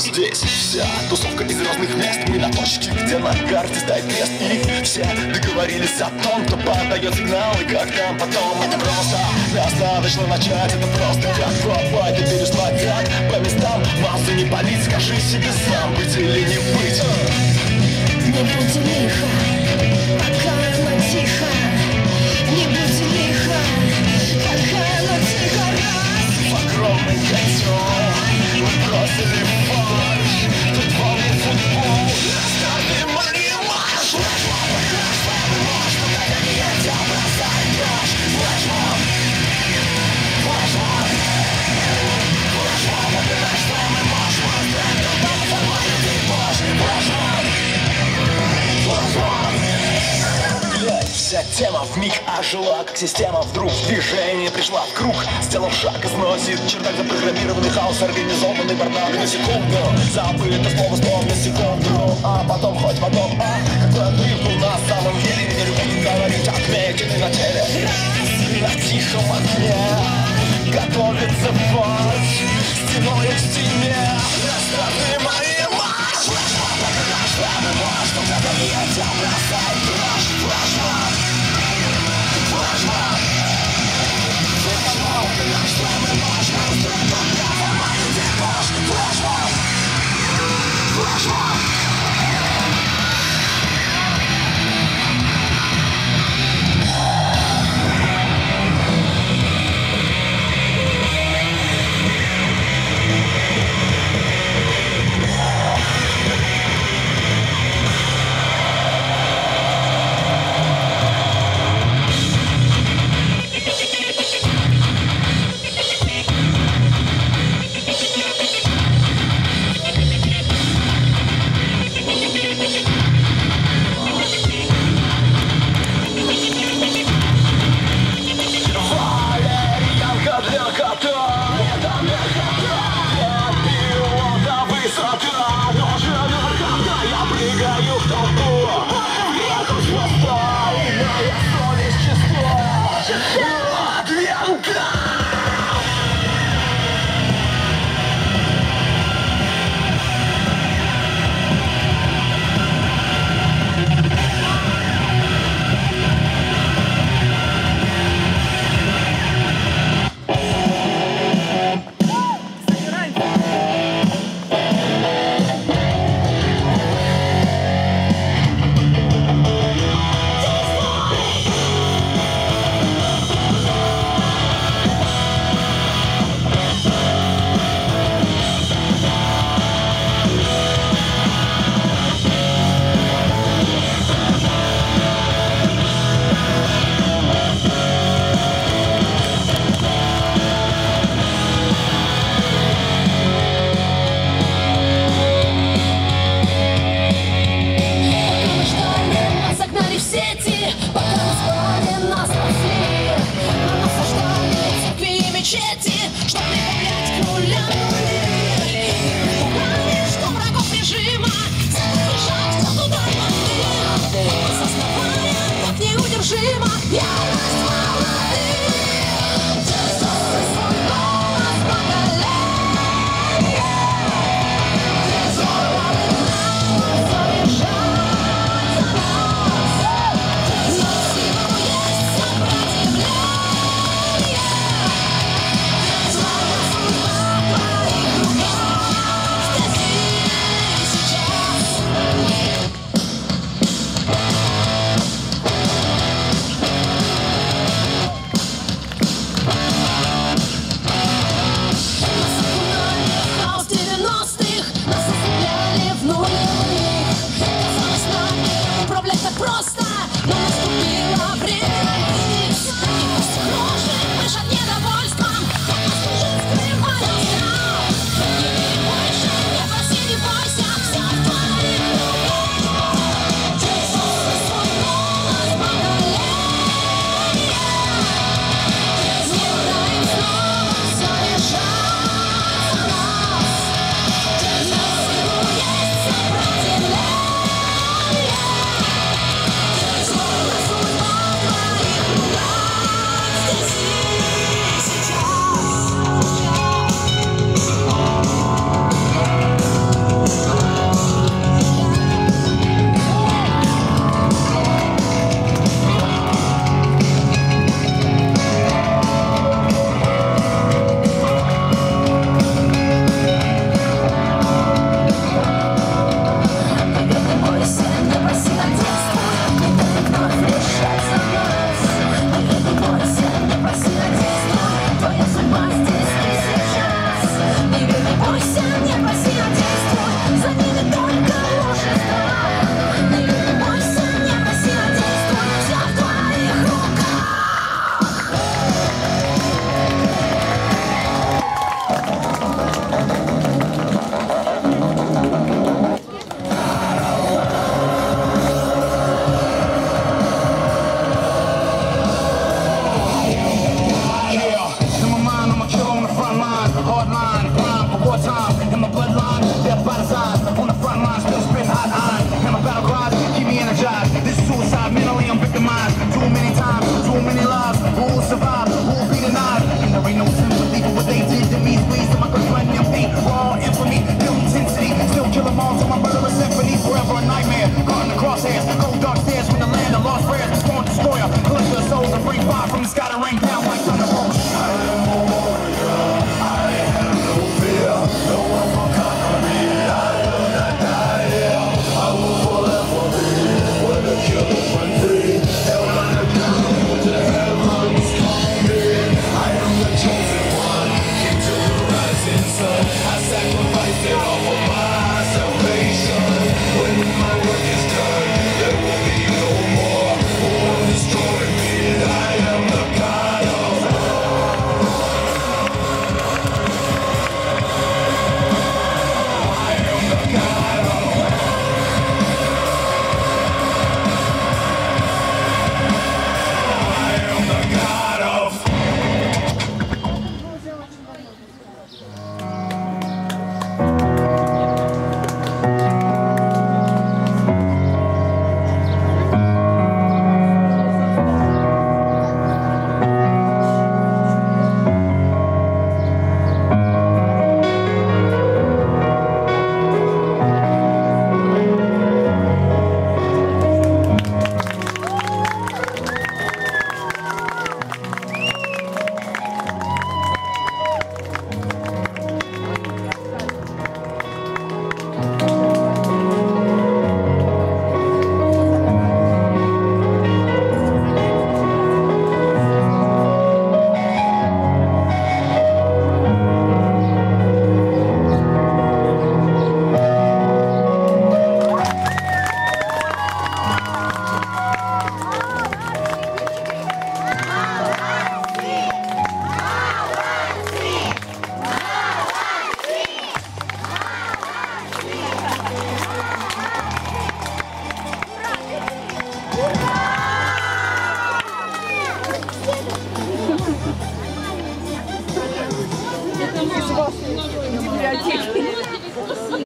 Здесь вся тусовка из разных мест. Мы на точке, где на карте стоит крест. И все договорились о том, кто подает сигнал и как там потом. Это просто достаточно начать. Это просто как попасть и переслать ряд по местам. Массы не палить, скажи себе сам, быть или не быть. Не будь лихо, пока оно тихо. Не будь лихо, пока оно тихо. Раз в огромный котел мы бросили фарш. Тут волны футбол, старый марш. Флешмоб, пока я не хотел бросать нож. Флешмоб, флешмоб, флешмоб. Убирай, что мы можем. Оставь нормально, ты можешь. Флешмоб, флешмоб. Вся тема вмиг ожила, как система вдруг в движение пришла в круг. Сделав шаг, износит чердак запрограммированный хаос, организованный бардак. На секунду забыто слово, вспомни секунду. А потом хоть потом, какой отрыв был на самом деле. Не люблю говорить, отметины на теле. На тихом окне готовится фарш. Стеной к стене расставы мои марш. Флешмоб, покажи, что мы можем. Когда не хотел бросать дрожь. Флешмоб, флешмоб, флешмоб, покажи, что мы можем. Флешмоб, флешмоб. it's gotta rain down.